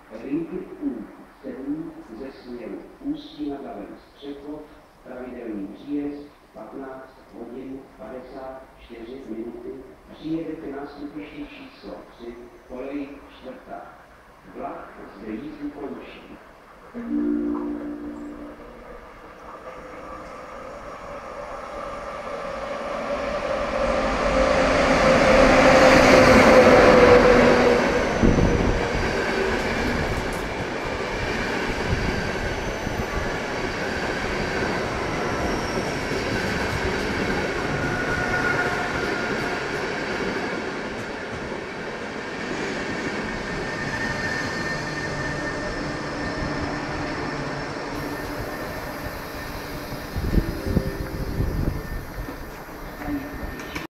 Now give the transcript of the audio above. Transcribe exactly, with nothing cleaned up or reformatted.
Linky U sedm ze směru Ústí nad Labem Střekov, pravidelný příjezd patnáct hodin padesát čtyři minuty, přijedete nástupiště číslo tři, kolej čtvrtá. Vlak zde jízdu končí.